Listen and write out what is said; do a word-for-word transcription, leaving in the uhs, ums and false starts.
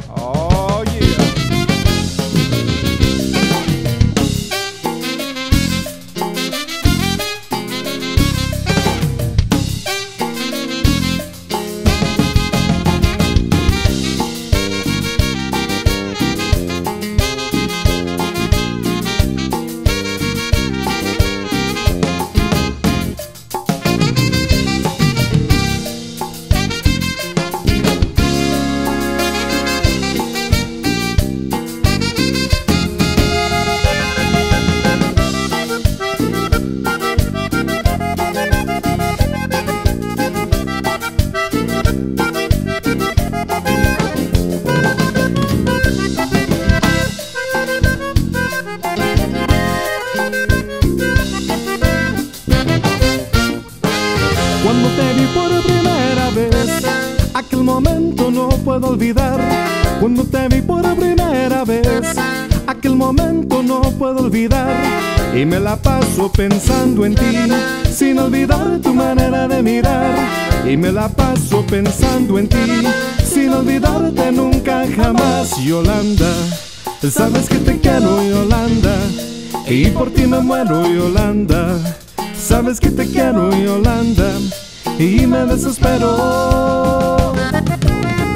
Oh, yeah. Cuando te vi por primera vez, aquel momento no puedo olvidar. Cuando te vi por primera vez, aquel momento no puedo olvidar. Y me la paso pensando en ti, sin olvidar tu manera de mirar. Y me la paso pensando en ti, sin olvidarte nunca jamás. Yolanda, sabes que te quiero, Yolanda, y por ti me muero, Yolanda. Sabes que te quiero, Yolanda, y me desespero.